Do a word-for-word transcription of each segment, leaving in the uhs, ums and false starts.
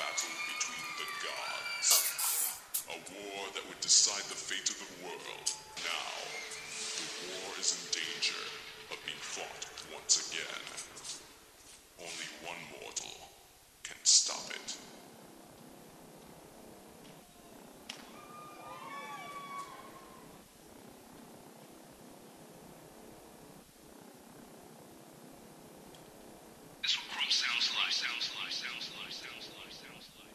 battle between the gods. A war that would decide the fate of the world. Now, the war is in danger of being fought once again. Only one mortal can stop it. This what Chrome sounds like, sounds like, sounds like, sounds like, sounds like.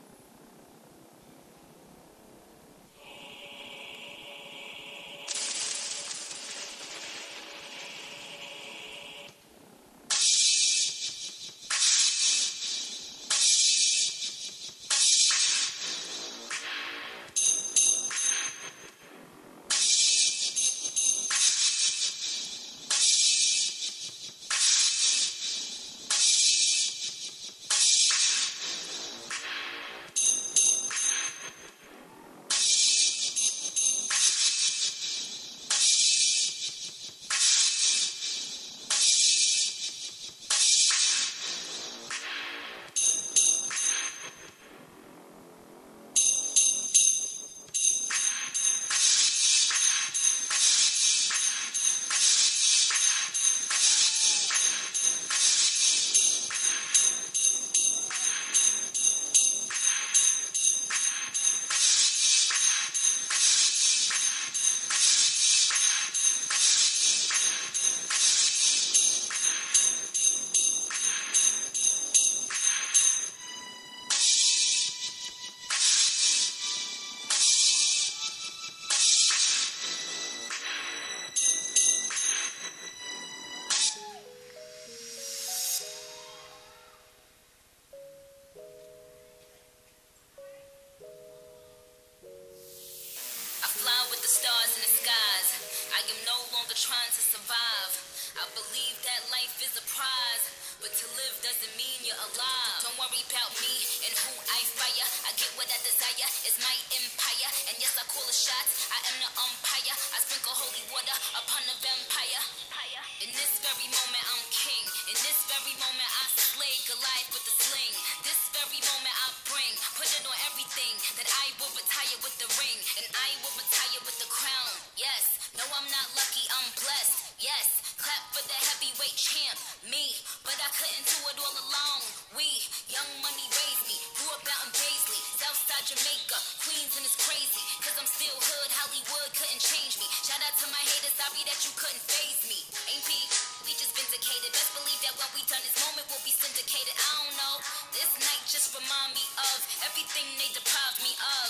Stars in the skies, I am no longer trying to survive. I believe that life is a prize, but to live doesn't mean you're alive. Don't worry about me and who I fire. I get what I desire, it's my empire. And yes, I call the shots, I am the umpire. I sprinkle holy water upon the vampire. In this very moment I'm king. In this very moment I slay Goliath with the sling. This very moment I bring, put it on everything, that I will retire with the ring. And I will retire with the crown. Yes, no I'm not lucky, I'm blessed. Yes, clap for the heavyweight champ, me. But I couldn't do it all alone. We, young money raised me, grew up out in Paisley, Southside Jamaica, Queens, and it's crazy, cause I'm still hood, Hollywood couldn't change me. Shout out to my haters, sorry that you couldn't faze me. Ain't P, we just vindicated. Best believe that when we done this moment will be syndicated. I don't know, this night just remind me of everything they deprived me of.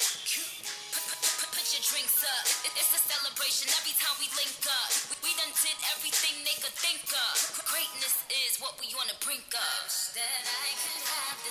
Put, put, put, put your drinks up, it, it's a celebration every time we link up. We, we done did everything they could think of. Greatness is what we on the brink of. That I could have this